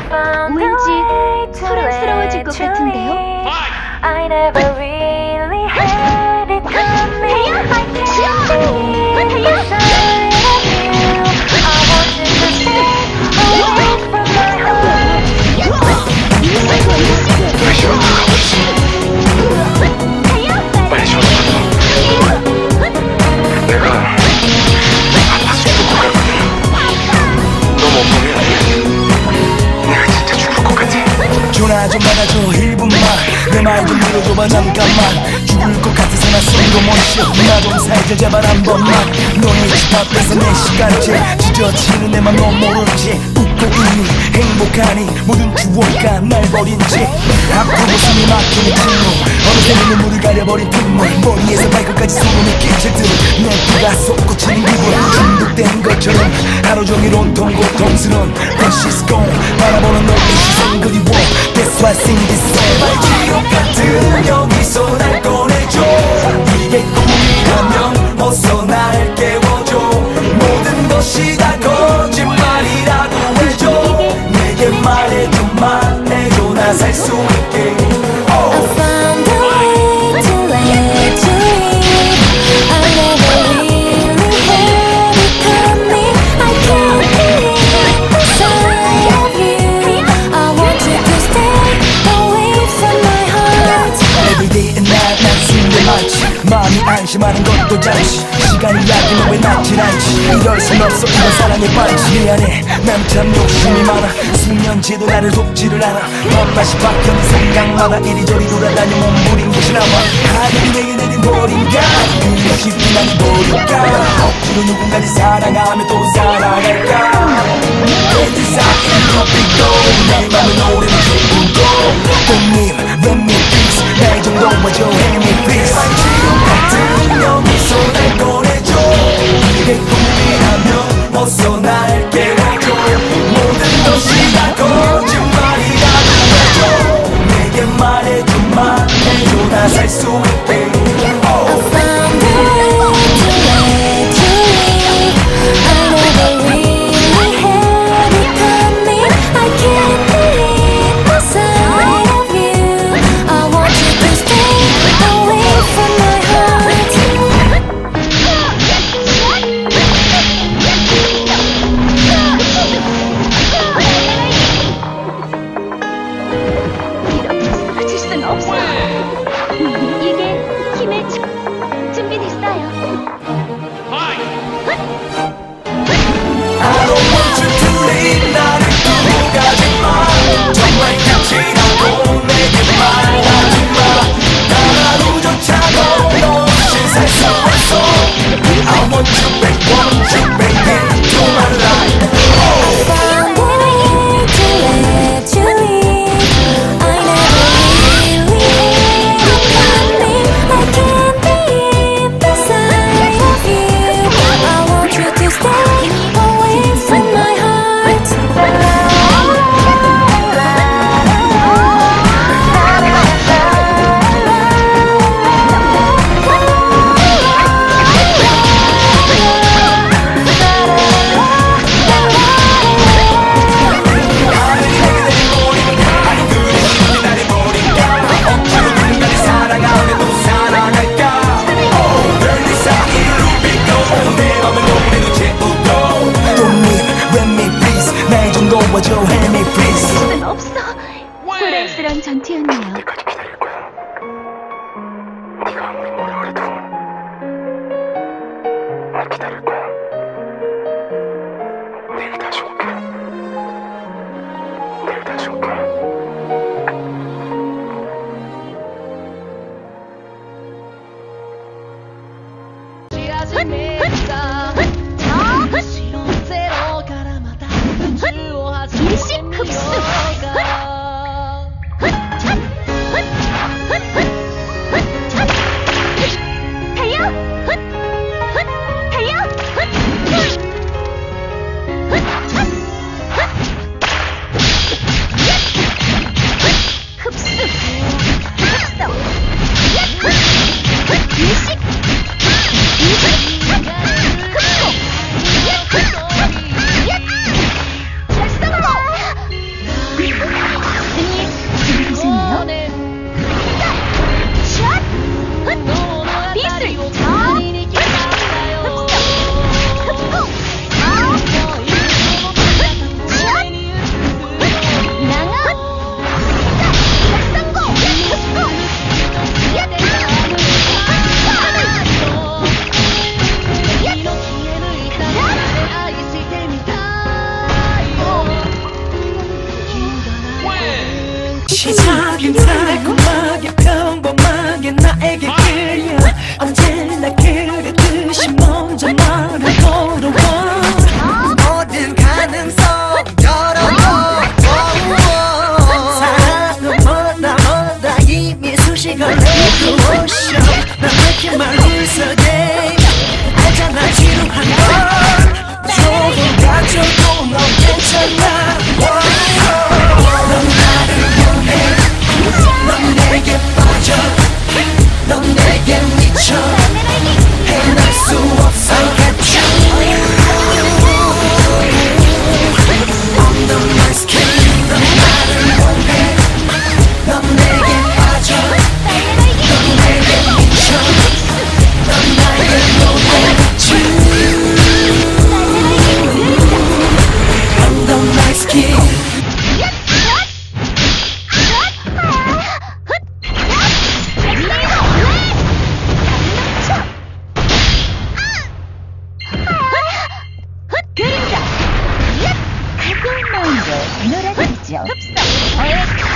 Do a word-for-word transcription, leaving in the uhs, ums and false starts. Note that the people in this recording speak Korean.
왠지 사랑스러워질 것 같은데요? I never really had it coming. I can't be inside of you. I want you to stay away from my heart. 왜 싫어? 가고 있어. 빨리 집어넣어. 내가 아파서 죽을 것 같거든. 너 못 보면 내가 진짜 죽을 것 같아. 전화 좀 받아줘 일 분만 내 말 좀 들어줘봐 잠깐만 죽을 것 같아서 나 손도 못 쉬어 나 좀 살자 제발 한 번만 너의 집 앞에서 내 시간째 지저치는 내 맘 넌 모르지 웃고 있니 행복하니 모든 추억과 날 버린 채 아프고 숨이 막히는 침묵 어느새 눈물을 가려버린 틈물 머리에서 발끝까지 소름이 끼쳐들어 내 피가 솟구치는 기분 중독된 것처럼 하루 종일 온통 고통스러운 This is gone 바라보는 너의 시선 그리워 That's why I sing this song 제발 지옥 같은 여기서 날 꺼내줘 이게 꿈이라면 어서 날 깨워줘 모든 것이 다 거짓말이라고 해줘 내게 말해줘만 해줘 나 살 수 있게 마음이 안심하는 것도 잠시 시간이 약이면 왜 낫질 않지 이럴 순 없어 이런 사랑에 빠지지 미안해 난 참 욕심이 많아 수년째도 나를 돕지를 않아 밤낮이 바뀌는 생각마다 이리저리 돌아다녀 몸부린 곳이 나와 하늘이 내게 내린 벌인가 그냥 쉽게 난 버릴까 억지로 누군가를 사랑하며 또 살아갈까 왠지 쌓인 커피도 내 맘을 노래로 채우고 꽃님 let me peace 날 좀 도와줘 let me peace 같은 여기서 날 꺼내줘 이게 꿈이라면 어서 날 깨워줘 모든 것이 다 거짓말이라고 해줘 내게 말해줘만 해줘 나 살 수 있게 소란스런 전투였네요. 언제까지 기다릴 거야? 네가 아무리 뭐라 그래도 나 기다릴 거야. 내일 다시 올게. 내일 다시 올게. 일식 흡수. 시작은 달콤하게 평범하게 나에게 끌려 언제나 그랬듯이 먼저 말을 걸어와 모든 가능성 열어둬 사랑은 뭐다 뭐다 이미 수식을 내고 오셔 난 이렇게 말 웃어대 알잖아 지루한 걸 조금 가져도 넌 괜찮아 넌 나를 원해 넌 내게 빠져 넌 내게 미쳐 해낼 수 없어 get you Under my skin 넌 나를 원해 넌 내게 빠져 넌 내게 미쳐 넌 나에게 원해 get you Under my skin 그림자 가벼운 마음으로 놀아드리죠. 흡사